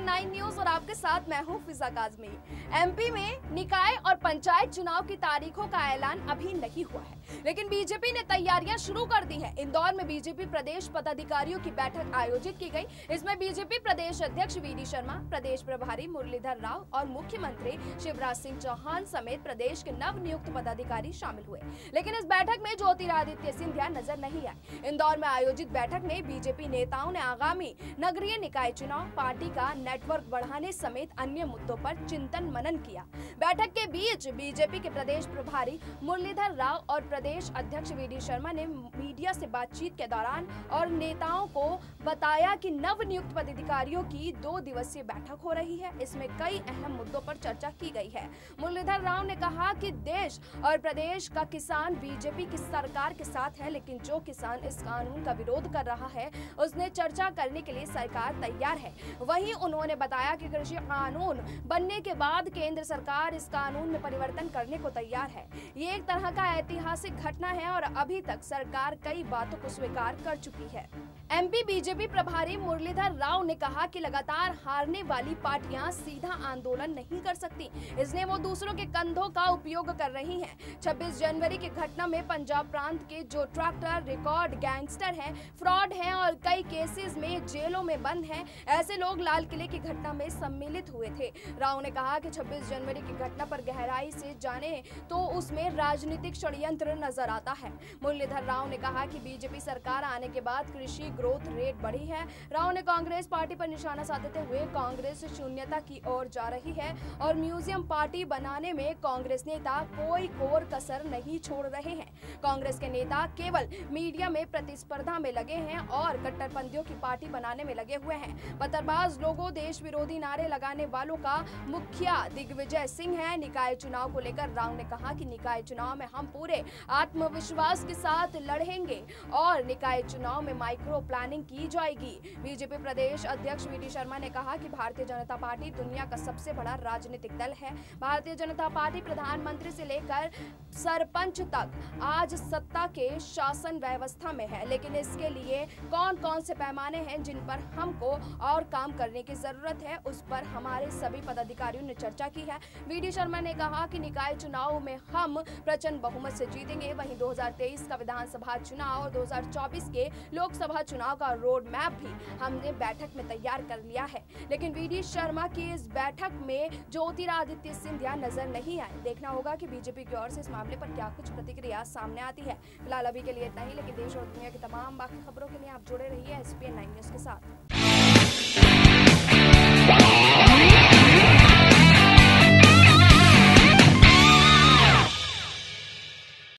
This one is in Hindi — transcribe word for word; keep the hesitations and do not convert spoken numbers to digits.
नाइन न्यूज और आपके साथ मैं हूं फिजा काजमी। एमपी में निकाय और पंचायत चुनाव की तारीखों का ऐलान अभी नहीं हुआ है, लेकिन बीजेपी ने तैयारियां शुरू कर दी हैं। इंदौर में बीजेपी प्रदेश पदाधिकारियों की बैठक आयोजित की गई। इसमें बीजेपी प्रदेश अध्यक्ष वी डी शर्मा, प्रदेश प्रभारी मुरलीधर राव और मुख्यमंत्री शिवराज सिंह चौहान समेत प्रदेश के नव नियुक्त पदाधिकारी शामिल हुए, लेकिन इस बैठक में ज्योतिरादित्य सिंधिया नजर नहीं आए। इंदौर में आयोजित बैठक में बीजेपी नेताओं ने आगामी नगरीय निकाय चुनाव, पार्टी का नेटवर्क बढ़ाने समेत अन्य मुद्दों पर चिंतन मनन किया। बैठक के बीच बीजेपी के प्रदेश प्रभारी मुरलीधर राव और प्रदेश अध्यक्ष वी डी शर्मा ने मीडिया से बातचीत के दौरान और नेताओं को बताया कि नव नियुक्त पदाधिकारियों की दो दिवसीय बैठक हो रही है। इसमें कई अहम मुद्दों पर चर्चा की गई है। मुरलीधर राव ने कहा कि देश और प्रदेश का किसान बीजेपी की सरकार के साथ है, लेकिन जो किसान इस कानून का विरोध कर रहा है उसने चर्चा करने के लिए सरकार तैयार है। वहीं उन्होंने बताया कि कृषि कानून बनने के बाद केंद्र सरकार इस कानून में परिवर्तन करने को तैयार है। ये एक तरह का ऐतिहासिक घटना है और अभी तक सरकार कई बातों को स्वीकार कर चुकी है। एमपी बीजेपी प्रभारी मुरलीधर राव ने कहा कि लगातार हारने वाली पार्टियां सीधा आंदोलन नहीं कर सकती, इसलिए वो दूसरों के कंधों का उपयोग कर रही हैं। छब्बीस जनवरी की घटना में पंजाब प्रांत के जो ट्रैक्टर रिकॉर्ड गैंगस्टर हैं, फ्रॉड हैं और कई केसेस में जेलों में बंद हैं, ऐसे लोग लाल किले की घटना में सम्मिलित हुए थे। राव ने कहा कि छब्बीस जनवरी की घटना पर गहराई से जाने तो उसमें राजनीतिक षड्यंत्र नजर आता है। मुरलीधर राव ने कहा कि बीजेपी सरकार आने के बाद कृषि ग्रोथ रेट बढ़ी है। राव ने कांग्रेस पार्टी पर निशाना साधते हुए कांग्रेस शून्यता की ओर जा रही है और म्यूजियम पार्टी बनाने में कांग्रेस नेता कोई कोर कसर नहीं छोड़ रहे हैं। कांग्रेस के नेता केवल मीडिया में प्रतिस्पर्धा में लगे हैं और कट्टरपंथियों की पार्टी बनाने में लगे हुए हैं। पत्थरबाज लोगों, देश विरोधी नारे लगाने वालों का मुखिया दिग्विजय सिंह है। निकाय चुनाव को लेकर राव ने कहा कि निकाय चुनाव में हम पूरे आत्मविश्वास के साथ लड़ेंगे और निकाय चुनाव में माइक्रो प्लानिंग की जाएगी। बीजेपी प्रदेश अध्यक्ष वी डी शर्मा ने कहा कि भारतीय जनता पार्टी दुनिया का सबसे बड़ा राजनीतिक दल है। भारतीय जनता पार्टी प्रधानमंत्री से लेकर सरपंच तक आज सत्ता के शासन व्यवस्था में है, लेकिन इसके लिए कौन कौन से पैमाने हैं जिन पर हमको और काम करने की जरूरत है, उस पर हमारे सभी पदाधिकारियों ने चर्चा की है। वी डी शर्मा ने कहा कि निकाय चुनाव में हम प्रचंड बहुमत से जीतेंगे। वहीं दो हज़ार तेईस का विधानसभा चुनाव और दो हज़ार चौबीस के लोकसभा चुनाव का रोड मैप भी हमने बैठक में तैयार कर लिया है, लेकिन वी डी शर्मा की इस बैठक में ज्योतिरादित्य सिंधिया नजर नहीं आए। देखना होगा कि बीजेपी की ओर से इस मामले पर क्या कुछ प्रतिक्रिया सामने आती है। फिलहाल अभी के लिए इतना ही, लेकिन देश और दुनिया की तमाम बाकी खबरों के लिए आप जुड़े रहिए S P N nine news के साथ।